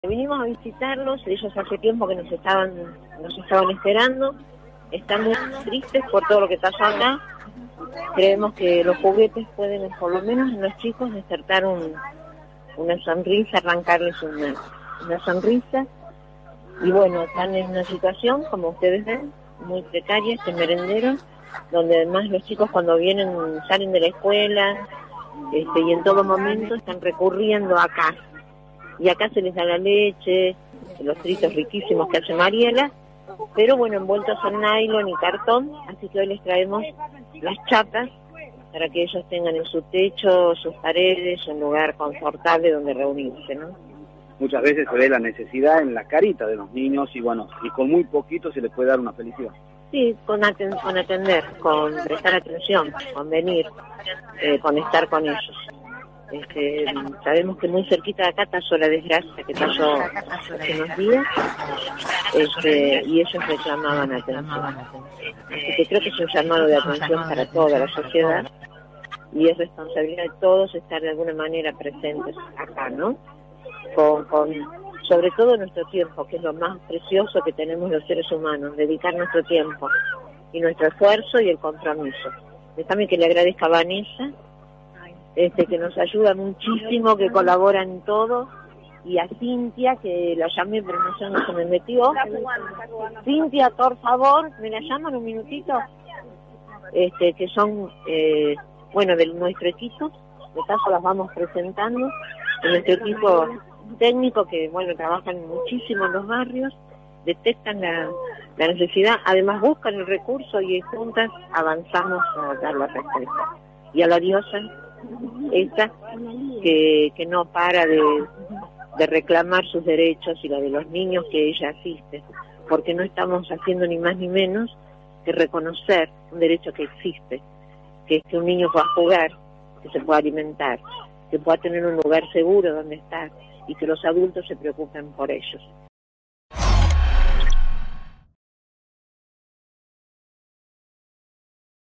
Vinimos a visitarlos, ellos hace tiempo que nos estaban esperando, están muy tristes por todo lo que pasó acá. Creemos que los juguetes pueden, por lo menos en los chicos, despertar una sonrisa, arrancarles una sonrisa. Y bueno, están en una situación, como ustedes ven, muy precaria, este merendero, donde además los chicos cuando salen de la escuela, y en todo momento están recurriendo acá. Y acá se les da la leche, los fritos riquísimos que hace Mariela, pero bueno, envueltos en nylon y cartón, así que hoy les traemos las chapas para que ellos tengan en su techo, sus paredes, un lugar confortable donde reunirse, ¿no? Muchas veces se ve la necesidad en la carita de los niños y bueno, y con muy poquito se les puede dar una felicidad. Sí, con atender, con prestar atención, con venir, con estar con ellos. Sabemos que muy cerquita de acá pasó la desgracia que pasó hace unos días, y ellos reclamaban atención. Así que creo que es un llamado de atención para toda la sociedad y es responsabilidad de todos estar de alguna manera presentes acá, ¿no? Sobre todo nuestro tiempo, que es lo más precioso que tenemos los seres humanos, dedicar nuestro tiempo y nuestro esfuerzo y el compromiso. Déjame que le agradezca a Vanessa, que nos ayuda muchísimo, que colabora en todo, y a Cintia, que la llamé pero no se me metió. Cintia, por favor, ¿me la llaman un minutito? Que son, de nuestro equipo, de paso las vamos presentando, de nuestro equipo técnico que, trabajan muchísimo en los barrios, detectan la necesidad, además buscan el recurso y juntas avanzamos a dar la respuesta. Y a la diosa, esta que no para de reclamar sus derechos y la de los niños que ella asiste, porque no estamos haciendo ni más ni menos que reconocer un derecho que existe, que es que un niño pueda jugar, que se pueda alimentar, que pueda tener un lugar seguro donde estar y que los adultos se preocupen por ellos.